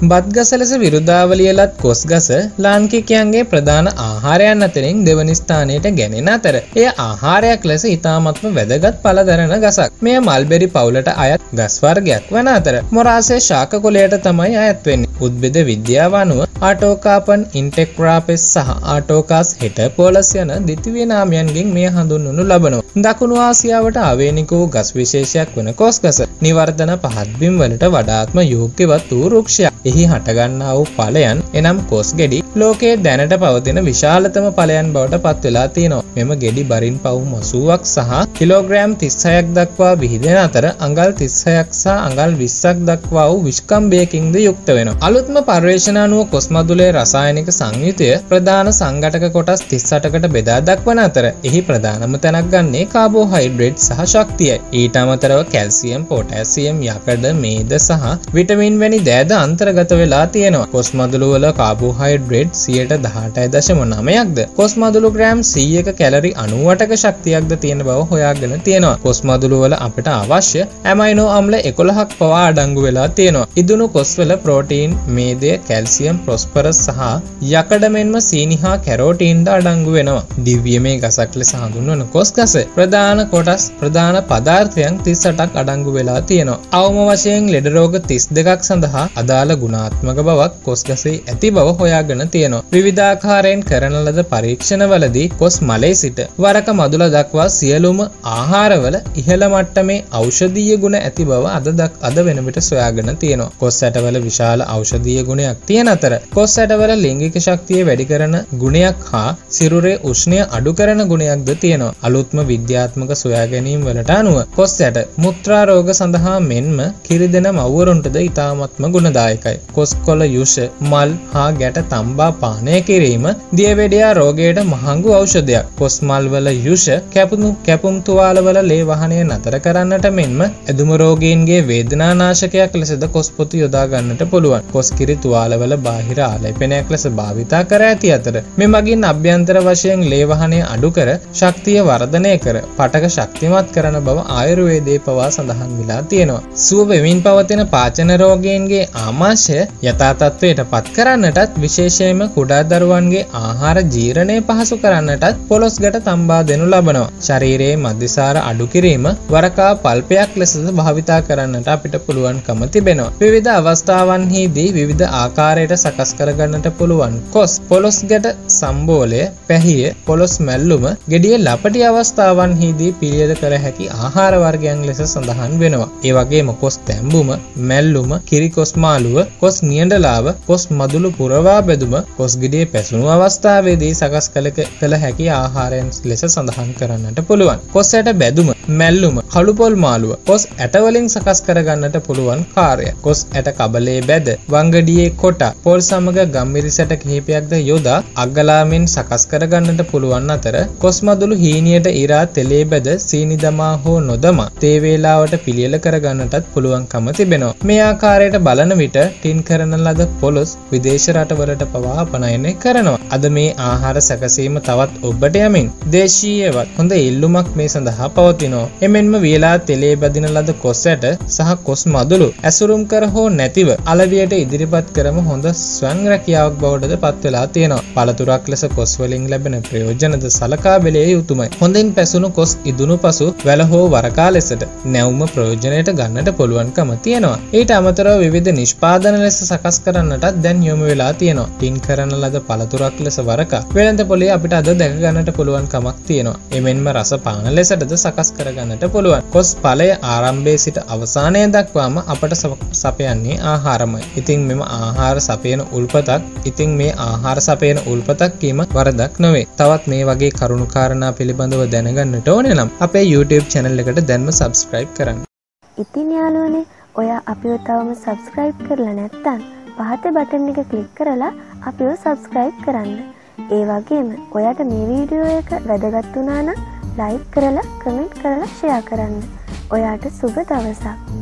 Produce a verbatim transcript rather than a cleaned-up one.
බත් ගස ලෙස විරුදාවලියලත් කොස් ගස ලාංකිකයන්ගේ ප්‍රධාන ආහාරයන් අතරින් දෙවනි ස්ථානයට ගැනෙන අතර එය ආහාරයක් ලෙස ඉතාමත්ම වැදගත් පළදරන ගසක්. මෙය මල්බෙරි පවුලට අයත් ගස් වර්ගයක් වන අතර මොරාසේ ශාක කොළයට තමයි අයත් වෙන්නේ. උද්භිද විද්‍යාව අනුව ආටෝකාපන් ඉන්ටෙක්‍රාපෙස් සහ ආටෝකාස් හෙටර්පෝලස් යන ද්විතීයික නාමයන්ගෙන් මෙය හඳුන්වනු ලබනවා. දකුණු ආසියාවට ආවේනික වූ ගස් විශේෂයක් වන කොස් ගස නිවර්තන පහත් බිම් වලට වඩාත්ම යෝග්‍යවත් වූ වෘක්ෂයක්. එහි හටගන්නා වූ ඵලයන් එනම් කොස් ගෙඩි ලෝකයේ දැනට පවතින විශාලතම ඵලයන් බවට පත් වෙලා තියෙනවා. මෙම ගෙඩි බරින් පවුම් අසූවක් සහ කිලෝග්‍රෑම් තිස්හයක් දක්වා විහිදෙන අතර අඟල් තිස්හයක් සහ අඟල් විස්සක් දක්වා වූ විෂ්කම්භයකින්ද යුක්ත වෙනවා. අලුත්ම පර්යේෂණ අනුව කොස් මදුලේ රසායනික සංයුතිය ප්‍රධාන සංඝටක කොටස් තිස් අටකට බෙදා දක්වන අතර එහි ප්‍රධානම තැනක් ගන්නේ කාබෝහයිඩ්‍රේට් සහ ශක්තියයි. ඊට අමතරව කැල්සියම්, පොටෑසියම්, යකඩ, මේද සහ විටමින් වැනි දෑද අන්තර්ගත වෙලා තියෙනවා. කොස් මදුළු වල කාබෝහයිඩ්‍රේට් සියයට දහඅටයි දශම නවයක්ද කොස් මදුළු ග්‍රෑම් සීයක කැලරි අනූඅටක ශක්තියක්ද තියෙන බව හොයාගෙන තියෙනවා. කොස් මදුළු වල අපිට අවශ්‍ය ඇමයිනෝ අම්ල එකොළහක් පවා අඩංගු වෙලා තියෙනවා. ඉදුණු කොස් වල ප්‍රෝටීන්, මේදය, කැල්සියම්, ෆොස්ෆරස් සහ යකඩ මෙන්ම සීනි හා කැරෝටින්ද අඩංගු වෙනවා. දිව්‍යමය ගසක් ලෙස හඳුන්වන කොස් ගස ප්‍රධාන කොටස් ප්‍රධාන පදාර්ථයන් තිස් අටක් අඩංගු වෙලා තියෙනවා. අවම වශයෙන් ලෙඩ රෝග තිස් දෙකක් සඳහා අදාළ ගුණාත්මක බවක් කොස් ගසේ ඇති බව හොයාගෙන තියෙනවා. විවිධාකාරයෙන් කරන ලද පරීක්ෂණවලදී කොස් මලේ සිට වරක මදුල දක්වා සියලුම ආහාරවල ඉහළ මට්ටමේ ඖෂධීය ගුණ ඇති බව අද දක් අද වෙන විට සොයාගෙන තියෙනවා. කොස් ඇටවල විශාල ඖෂධීය ගුණයක් තියෙන අතර කොස් ඇටවල ලිංගික ශක්තිය වැඩි කරන ගුණයක් හා සිරුරේ උෂ්ණය අඩු කරන ගුණයක්ද තියෙනවා. අලුත්ම විද්‍යාත්මක සොයා ගැනීම් වලට අනුව කොස් ඇට මුත්‍රා රෝග සඳහා මෙන්ම කිරිදෙන මව්වරුන්ටද ඉතාමත්ම ගුණදායකයි. කොස් කොළ යුෂ, මල් හා ගැට තම්බා පානය කිරීම දියවැඩියා රෝගයට මහඟු ඖෂධයක්. කොස් මල් වල යුෂ කැපුණු කැපුම් තුවාල වල ලේ වහනය නතර කරන්නට මෙන්ම ඇදුම රෝගීන්ගේ වේදනානාශකයක් ලෙසද කොස් පොතු යොදා ගන්නට පුළුවන්. කොස් කිරි තුවාල වල බාහිර ආලේපනයක් ලෙස භාවිතා කර ඇති අතර මෙමගින් අභ්‍යන්තර වශයෙන් ලේ වහනය අඩු කර ශක්තිය වර්ධනය කර පටක ශක්තිමත් කරන බව ආයුර්වේදයේ පවා සඳහන් වෙලා තියෙනවා. සුව වෙමින් පවතින පාචන රෝගීන්ගේ ආමාශය යථා තත්ත්වයට පත් කරන්නටත් විශේෂයෙන්ම කුඩා දරුවන්ගේ ආහාර ජීර්ණය පහසු කරන්නටත් පොළොස් ගැට තම්බා දෙනු ලබනවා. ශරීරයේ මධ්‍යසාර අඩු කිරීම වරකා පල්පයක් ලෙසද භාවිතා කරන්නට අපිට පුළුවන්කම තිබෙනවා. විවිධ අවස්ථාවන්හිදී විවිධ ආකාරයට සකස් කරගන්නට පුළුවන් කොස් පොළොස් ගැට සම්බෝලය, පැහිය, පොළොස් මැල්ලුම, ගෙඩිය ලපටි අවස්ථාවන්හිදී පිළියෙල කළ හැකි ආහාර වර්ගයන් ලෙස සඳහන් වෙනවා. ඒ වගේම කොස් තැඹුම, මැල්ලුම, කිරි කොස් මාළුව, කොස් නියඬලාව, කොස් මදුළු පුරවා බෙදුම, කොස් ගෙඩිය පැසුණු අවස්ථාවේදී සකස් කළ කළ හැකි ආහාරයන් ලෙස සඳහන් කරන්නට පුළුවන්. කොස් ඇට බැදුම, මැල්ලුම, කළු පොල් මාළුව කොස් ඇට වලින් සකස් කරගන්නට පුළුවන් කාර්යය. කොස් ඇට කබලේ බැද වංගඩියේ කොට පොල් සමග ගම්මිරිස් ඇට කිහිපයක්ද යොදා අග්ගලාමින් සකස් කරගන්නට පුළුවන් අතර කොස් මදුළු හීනියට ඉරා තෙලේ බැද සීනි දමා හෝ නොදමා තේ වේලාවට පිළියෙල කරගන්නටත් පුළුවන්කම තිබෙනවා. මේ ආකාරයට බලන විට ටින් කරන ලද පොළොස් විදේශ රටවලට පවා අපනයනය කරනවා. අද මේ ආහාර සැකසීම තවත් ඔබට යමින් දේශීයවත් හොඳ ඉල්ලුමක් මේ සඳහා පවතිනවා. එමෙන්ම වියලා තෙලේ බදින ලද කොස් ඇට සහ කොස් මදුළු ඇසුරුම් කර හෝ නැතිව අලවියට ඉදිරිපත් කරම හොඳ ස්වයං රැකියාවක් බවටද පත් වෙලා තියෙනවා. පළතුරක් ලෙස කොස් වලින් ලැබෙන ප්‍රයෝජනද සලකා බැලිය යුතුමයි. හොඳින් පැසුණු කොස් ඉදුණු පසු වැල හෝ වරකා ලෙසට නැවුම ප්‍රයෝජනයට ගන්නට පුළුවන්කම තියෙනවා. ඊට අමතරව විවිධ නිෂ්පාදන ලෙස සකස් කරන්නටත් දැන් යොමු වෙලා තියෙනවා. ටින් කරන ලද පළතුරක් ලෙස වරකා වෙළඳ පොලේ අපිට අද දැක ගන්නට පුළුවන් කමක් තියෙනවා. එමෙන්ම රස පාන ලෙසටද සකස් කර ගන්නට පුළුවන්. කොස් ඵලය ආරම්භයේ සිට අවසානය දක්වාම අපට සපයන්නේ ආහාරමයි. ඉතින් මෙම ආහාර සපයන උල්පතක් ඉතින් මේ ආහාර සපයන උල්පතක් කීම වරදක් නොවේ. තවත් මේ වගේ කරුණු කාරණා පිළිබඳව දැනගන්නට ඕනේ නම් අපේ YouTube channel එකට දැන්ම subscribe කරන්න. ඉතින් යාළුවනේ ඔයා අපිව තවම subscribe කරලා නැත්නම් පහත බටන් එක click කරලා අපිව subscribe කරන්න. ඒ වගේම ඔයාට මේ වීඩියෝ එක වැදගත් වුණා නම් like කරලා comment කරලා share කරන්න. ඔයාට සුබ දවසක්.